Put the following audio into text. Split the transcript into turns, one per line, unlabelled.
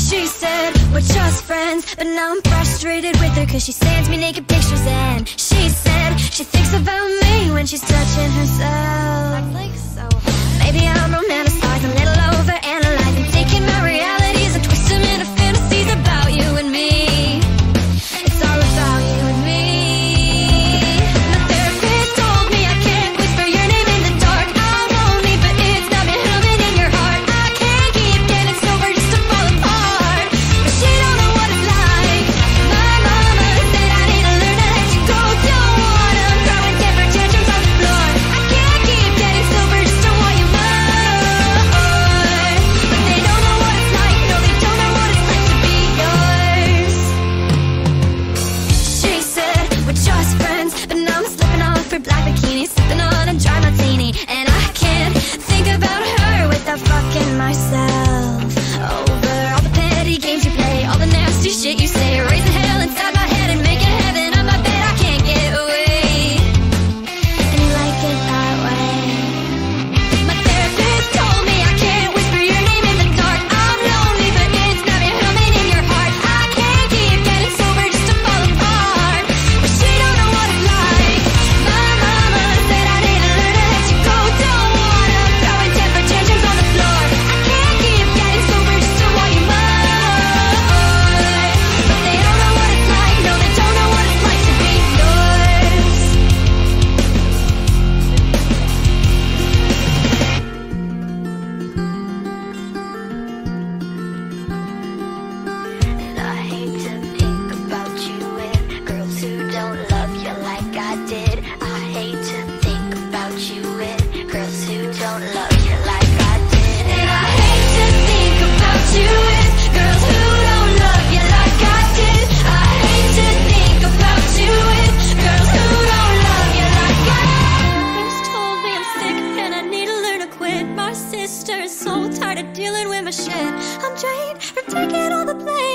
She said, we're just friends, but now I'm frustrated with her cause she sends me naked pictures and she said she thinks about me when she's touching herself. I'm like so hot. Maybe I'm romanticizing, a little over-analyzing, taking my realities and twisting them into fantasies about you and me. It's all about you and me. My therapist told me I can't whisper your name in the dark. I'm lonely, but it's not been humming in your heart. I can't keep getting sober just to fall apart, but she don't know what it's like. My mama said I need to learn to let you go. Don't wanna throw in temper tantrums on the floor. I can't keep getting sober just to want you more, but they don't know what it's like. No, they don't know what it's like to be yours. She said we're just friends, but now I'm slipping off her black bikini, sipping on a dry martini, and I can't think about her without fucking myself over all the petty games you play, all the nasty shit you say, raising hell inside my head and making heaven on my bed. I can't get away, and you like it that way. My therapist told me I can't whisper your name in the dark. I'm lonely, but it's not been humming in your heart. I can't keep getting sober just to fall apart, but she don't know what it's like. My mama said I need to learn to let you go. Don't wanna throw in temper tantrums on the floor. I can't keep getting sober just to want you more, but they don't know what it's like. No, they don't know what it's like to be yours. And I hate to think about you with girls who don't love you like I did. I hate to think about you with girls who don't love you like I did. And I hate to think about you with girls who don't love you like I did. I hate to think about you with girls who don't love you like I did. Things told me I'm sick and I need to learn to quit. My sister is so tired of dealing with my shit. I'm drained from taking all the blame.